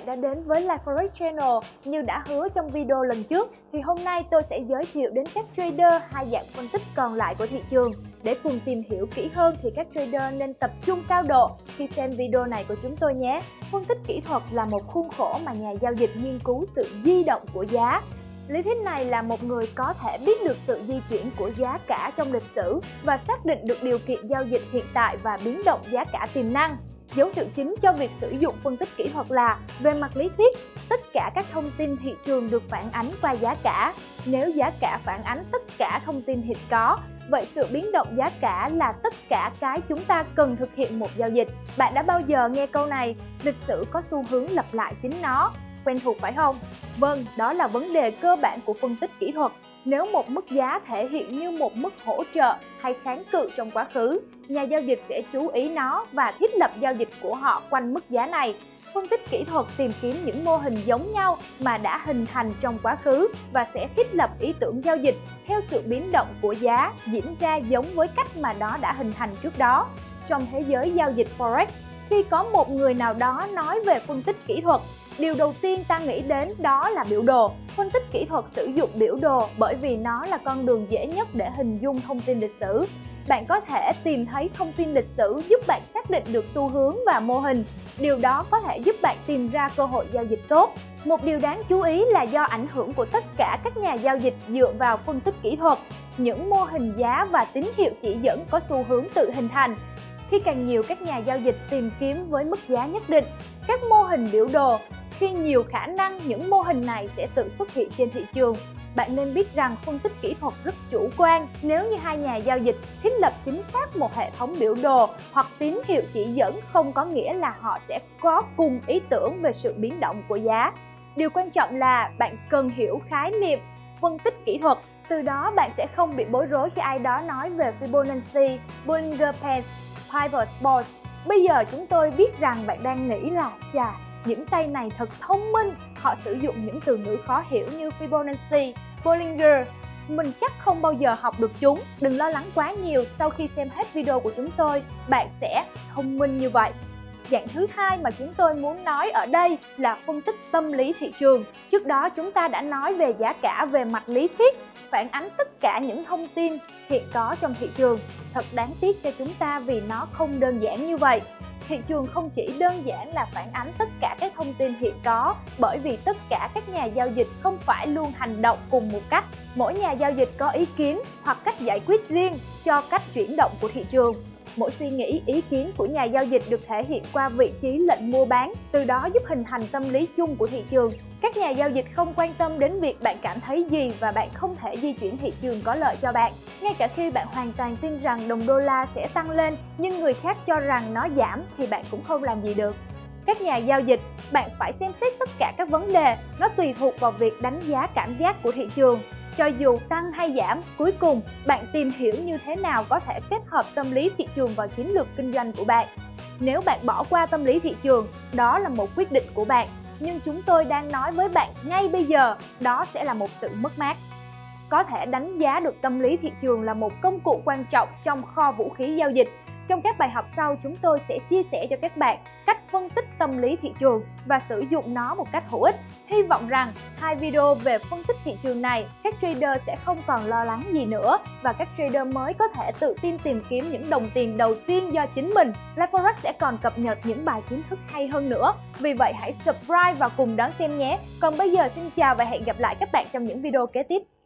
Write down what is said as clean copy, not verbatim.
đã đến với Live Forex Channel. Như đã hứa trong video lần trước thì hôm nay tôi sẽ giới thiệu đến các trader hai dạng phân tích còn lại của thị trường. Để cùng tìm hiểu kỹ hơn thì các trader nên tập trung cao độ khi xem video này của chúng tôi nhé. Phân tích kỹ thuật là một khuôn khổ mà nhà giao dịch nghiên cứu sự di động của giá. Lý thuyết này là một người có thể biết được sự di chuyển của giá cả trong lịch sử và xác định được điều kiện giao dịch hiện tại và biến động giá cả tiềm năng. Dấu hiệu chính cho việc sử dụng phân tích kỹ thuật là về mặt lý thuyết, tất cả các thông tin thị trường được phản ánh qua giá cả. Nếu giá cả phản ánh tất cả thông tin hiện có, vậy sự biến động giá cả là tất cả cái chúng ta cần thực hiện một giao dịch. Bạn đã bao giờ nghe câu này, lịch sử có xu hướng lặp lại chính nó? Quen thuộc phải không? Vâng, đó là vấn đề cơ bản của phân tích kỹ thuật. Nếu một mức giá thể hiện như một mức hỗ trợ hay kháng cự trong quá khứ, nhà giao dịch sẽ chú ý nó và thiết lập giao dịch của họ quanh mức giá này. Phân tích kỹ thuật tìm kiếm những mô hình giống nhau mà đã hình thành trong quá khứ và sẽ thiết lập ý tưởng giao dịch theo sự biến động của giá diễn ra giống với cách mà nó đã hình thành trước đó. Trong thế giới giao dịch Forex, khi có một người nào đó nói về phân tích kỹ thuật, điều đầu tiên ta nghĩ đến đó là biểu đồ. Phân tích kỹ thuật sử dụng biểu đồ bởi vì nó là con đường dễ nhất để hình dung thông tin lịch sử. Bạn có thể tìm thấy thông tin lịch sử giúp bạn xác định được xu hướng và mô hình. Điều đó có thể giúp bạn tìm ra cơ hội giao dịch tốt. Một điều đáng chú ý là do ảnh hưởng của tất cả các nhà giao dịch dựa vào phân tích kỹ thuật, những mô hình giá và tín hiệu chỉ dẫn có xu hướng tự hình thành. Khi càng nhiều các nhà giao dịch tìm kiếm với mức giá nhất định, các mô hình biểu đồ, khi nhiều khả năng những mô hình này sẽ tự xuất hiện trên thị trường. Bạn nên biết rằng phân tích kỹ thuật rất chủ quan. Nếu như hai nhà giao dịch thiết lập chính xác một hệ thống biểu đồ hoặc tín hiệu chỉ dẫn không có nghĩa là họ sẽ có cùng ý tưởng về sự biến động của giá. Điều quan trọng là bạn cần hiểu khái niệm phân tích kỹ thuật. Từ đó bạn sẽ không bị bối rối khi ai đó nói về Fibonacci, Bollinger Bands, Pivot Points. Bây giờ chúng tôi biết rằng bạn đang nghĩ là chà, những tay này thật thông minh, họ sử dụng những từ ngữ khó hiểu như Fibonacci, Bollinger. Mình chắc không bao giờ học được chúng. Đừng lo lắng quá nhiều, sau khi xem hết video của chúng tôi, bạn sẽ thông minh như vậy. Dạng thứ hai mà chúng tôi muốn nói ở đây là phân tích tâm lý thị trường. Trước đó chúng ta đã nói về giá cả về mặt lý thuyết, phản ánh tất cả những thông tin hiện có trong thị trường. Thật đáng tiếc cho chúng ta vì nó không đơn giản như vậy. Thị trường không chỉ đơn giản là phản ánh tất cả các thông tin hiện có, bởi vì tất cả các nhà giao dịch không phải luôn hành động cùng một cách. Mỗi nhà giao dịch có ý kiến hoặc cách giải quyết riêng cho cách chuyển động của thị trường. Mỗi suy nghĩ, ý kiến của nhà giao dịch được thể hiện qua vị trí lệnh mua bán, từ đó giúp hình thành tâm lý chung của thị trường. Các nhà giao dịch không quan tâm đến việc bạn cảm thấy gì và bạn không thể di chuyển thị trường có lợi cho bạn. Ngay cả khi bạn hoàn toàn tin rằng đồng đô la sẽ tăng lên nhưng người khác cho rằng nó giảm thì bạn cũng không làm gì được. Các nhà giao dịch, bạn phải xem xét tất cả các vấn đề, nó tùy thuộc vào việc đánh giá cảm giác của thị trường. Cho dù tăng hay giảm, cuối cùng bạn tìm hiểu như thế nào có thể kết hợp tâm lý thị trường vào chiến lược kinh doanh của bạn. Nếu bạn bỏ qua tâm lý thị trường, đó là một quyết định của bạn. Nhưng chúng tôi đang nói với bạn ngay bây giờ, đó sẽ là một sự mất mát. Có thể đánh giá được tâm lý thị trường là một công cụ quan trọng trong kho vũ khí giao dịch. Trong các bài học sau, chúng tôi sẽ chia sẻ cho các bạn cách phân tích tâm lý thị trường và sử dụng nó một cách hữu ích. Hy vọng rằng hai video về phân tích thị trường này, các trader sẽ không còn lo lắng gì nữa và các trader mới có thể tự tin tìm kiếm những đồng tiền đầu tiên do chính mình. Live Forex sẽ còn cập nhật những bài kiến thức hay hơn nữa. Vì vậy hãy subscribe và cùng đón xem nhé. Còn bây giờ xin chào và hẹn gặp lại các bạn trong những video kế tiếp.